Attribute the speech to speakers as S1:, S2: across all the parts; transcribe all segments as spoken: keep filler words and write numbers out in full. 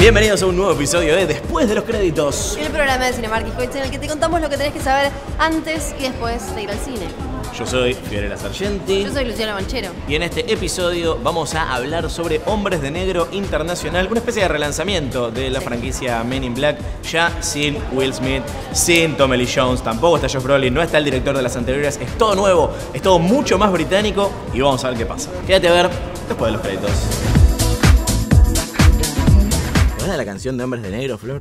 S1: Bienvenidos a un nuevo episodio de Después de los Créditos.
S2: El programa de Cinemark Hits en el que te contamos lo que tenés que saber antes y después de ir al cine.
S1: Yo soy Fiorella Sargenti.
S2: Yo soy Luciana Manchero.
S1: Y en este episodio vamos a hablar sobre Hombres de Negro Internacional, una especie de relanzamiento de la sí. franquicia Men in Black, ya sin Will Smith, sin Tommy Lee Jones, tampoco está Josh Brolin, no está el director de las anteriores, es todo nuevo, es todo mucho más británico y vamos a ver qué pasa. Quédate a ver después de los créditos. ¿Recuerdas la canción de Hombres de Negro, Flor?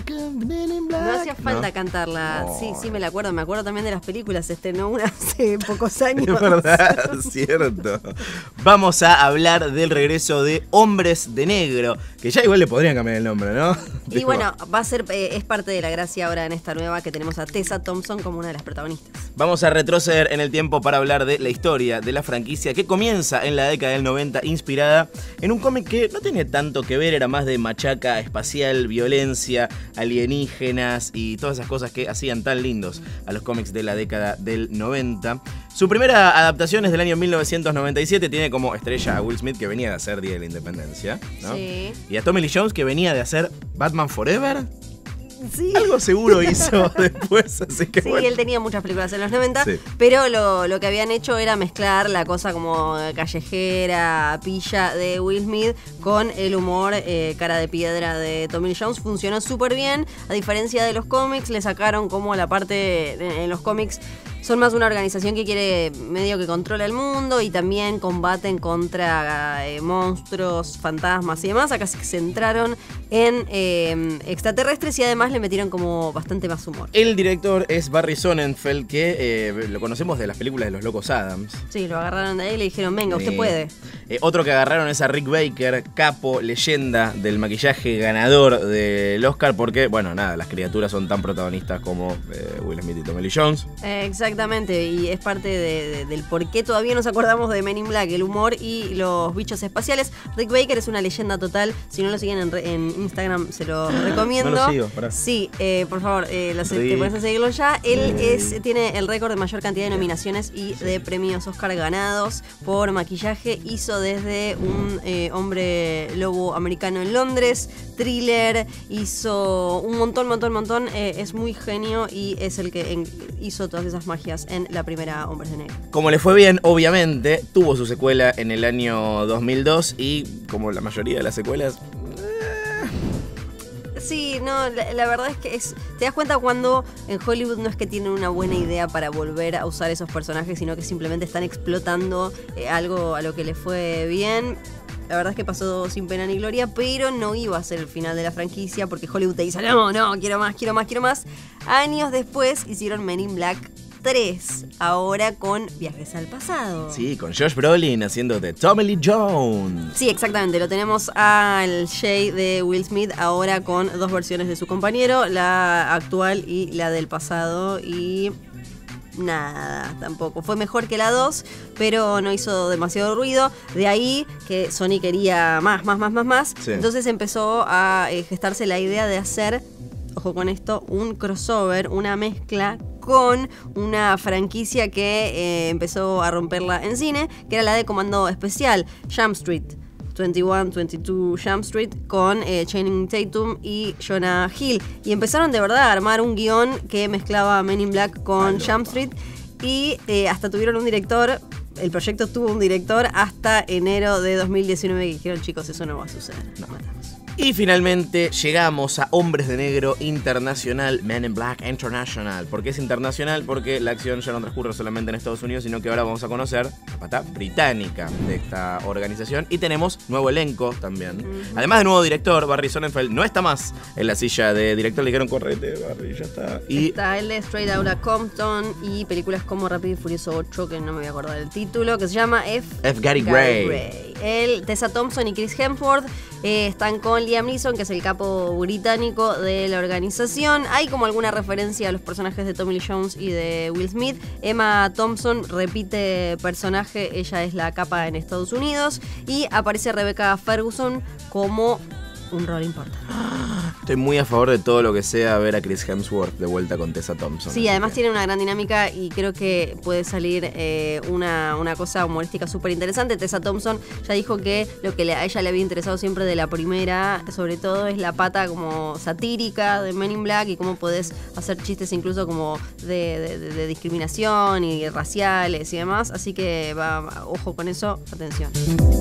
S2: No hacía falta ¿No? cantarla. No. Sí, sí, me la acuerdo. Me acuerdo también de las películas. Este, no una hace pocos años.
S1: Es verdad, cierto. Vamos a hablar del regreso de Hombres de Negro, que ya igual le podrían cambiar el nombre, ¿no?
S2: Y Digo. bueno, va a ser, eh, es parte de la gracia ahora en esta nueva que tenemos a Tessa Thompson como una de las protagonistas.
S1: Vamos a retroceder en el tiempo para hablar de la historia de la franquicia que comienza en la década del noventa, inspirada en un cómic que no tenía tanto que ver, era más de machaca espacial, violencia, alienígenas y todas esas cosas que hacían tan lindos a los cómics de la década del noventa. Su primera adaptación es del año mil novecientos noventa y siete, tiene como estrella a Will Smith, que venía de hacer Día de la Independencia, ¿no?
S2: Sí.
S1: Y a Tommy Lee Jones, que venía de hacer Batman Forever.
S2: Sí.
S1: Algo seguro hizo después, así que
S2: sí,
S1: bueno.
S2: él tenía muchas películas en los noventa,
S1: sí.
S2: pero lo, lo que habían hecho era mezclar la cosa como callejera, pilla de Will Smith con el humor eh, cara de piedra de Tommy Lee Jones. Funcionó súper bien, a diferencia de los cómics, le sacaron como la parte en los cómics. Son más una organización que quiere medio que controla el mundo y también combaten contra eh, monstruos, fantasmas y demás. Acá se centraron en eh, extraterrestres y además le metieron como bastante más humor.
S1: El director es Barry Sonnenfeld, que eh, lo conocemos de las películas de los Locos Adams.
S2: Sí, lo agarraron de ahí y le dijeron, venga, usted eh, puede.
S1: Eh, otro que agarraron es a Rick Baker, capo, leyenda del maquillaje, ganador del Oscar, porque, bueno, nada, las criaturas son tan protagonistas como eh, Will Smith y Tommy Lee Jones.
S2: Eh, exactamente. Exactamente, y es parte de, de, del por qué todavía nos acordamos de Men in Black, el humor y los bichos espaciales. Rick Baker es una leyenda total. Si no lo siguen en, en Instagram, se lo recomiendo.
S1: No lo sigo, pará.
S2: Sí, eh, por favor, eh, lo, te puedes seguirlo ya. Él es, tiene el récord de mayor cantidad de nominaciones y de premios Oscar ganados por maquillaje. Hizo desde un eh, hombre lobo americano en Londres, Thriller, hizo un montón, montón, montón. Eh, es muy genio y es el que en, hizo todas esas magias en la primera Hombres de Negro.
S1: Como le fue bien, obviamente, tuvo su secuela en el año dos mil dos y, como la mayoría de las secuelas...
S2: Sí, no, la, la verdad es que es, te das cuenta cuando en Hollywood no es que tienen una buena idea para volver a usar esos personajes, sino que simplemente están explotando eh, algo a lo que les fue bien. La verdad es que pasó sin pena ni gloria, pero no iba a ser el final de la franquicia porque Hollywood te dice, no, no, quiero más, quiero más, quiero más. Años después hicieron Men in Black tres, ahora con Viajes al Pasado.
S1: Sí, con Josh Brolin haciendo de Tommy Lee Jones.
S2: Sí, exactamente, lo tenemos al Jay de Will Smith ahora con dos versiones de su compañero, la actual y la del pasado, y... nada, tampoco. Fue mejor que la dos, pero no hizo demasiado ruido. De ahí que Sony quería más, más, más, más, más. Sí. Entonces empezó a eh, gestarse la idea de hacer, ojo con esto, un crossover, una mezcla con una franquicia que eh, empezó a romperla en cine, que era la de Comando Especial, Jump Street. veintiuno, veintidós Jump Street con eh, Channing Tatum y Jonah Hill. Y empezaron de verdad a armar un guión que mezclaba Men in Black con Ay, Jump Street y eh, hasta tuvieron un director. El proyecto tuvo un director hasta enero de dos mil diecinueve que dijeron, chicos, eso no va a suceder. No matamos.
S1: Y finalmente llegamos a Hombres de Negro Internacional, Men in Black International. ¿Por qué es internacional? Porque la acción ya no transcurre solamente en Estados Unidos, sino que ahora vamos a conocer la pata británica de esta organización. Y tenemos nuevo elenco también. Uh-huh. Además de nuevo director, Barry Sonnenfeld no está más en la silla de director. Le dijeron, correte, Barry, ya está. Y
S2: está el de Straight Outta Compton y películas como Rápido y Furioso ocho, que no me voy a acordar del título, que se llama F.
S1: F. Gary Gray. Gray.
S2: Él, Tessa Thompson y Chris Hemsworth eh, están con Liam Neeson, que es el capo británico de la organización. Hay como alguna referencia a los personajes de Tommy Lee Jones y de Will Smith. Emma Thompson repite personaje, ella es la capa en Estados Unidos. Y aparece Rebecca Ferguson como un rol importante.
S1: estoy muy a favor de todo lo que sea ver a Chris Hemsworth de vuelta con Tessa Thompson.
S2: Sí, además que... tiene una gran dinámica y creo que puede salir eh, una, una cosa humorística súper interesante. Tessa Thompson ya dijo que lo que le, a ella le había interesado siempre de la primera, sobre todo, es la pata como satírica de Men in Black y cómo podés hacer chistes incluso como de, de, de, de discriminación y raciales y demás. Así que va, va, ojo con eso, atención.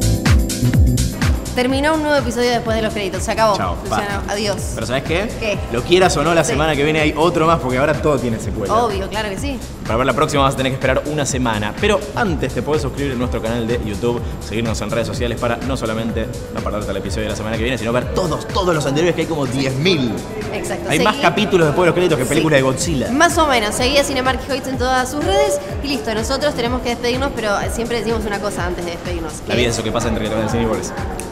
S2: Terminó un nuevo episodio después de los créditos. Se acabó.
S1: Chao,
S2: Luciano, adiós.
S1: Pero ¿sabes qué?
S2: ¿Qué?
S1: Lo quieras o no, la
S2: Sí.
S1: semana que viene hay otro más porque ahora todo tiene secuela.
S2: Obvio, claro que sí.
S1: Para ver la próxima vas a tener que esperar una semana. Pero antes te podés suscribir a nuestro canal de YouTube, seguirnos en redes sociales para no solamente no perderte el episodio de la semana que viene, sino ver todos, todos los anteriores, que hay como diez mil.
S2: Exacto.
S1: Hay
S2: Seguí-
S1: más capítulos después de los créditos que películas
S2: Sí.
S1: de Godzilla.
S2: Más o menos. Seguí a Cinemark Hoyts en todas sus redes y listo. Nosotros tenemos que despedirnos, pero siempre decimos una cosa antes de despedirnos.
S1: La vida es eso que pasa entre que te van al cine y vuelves.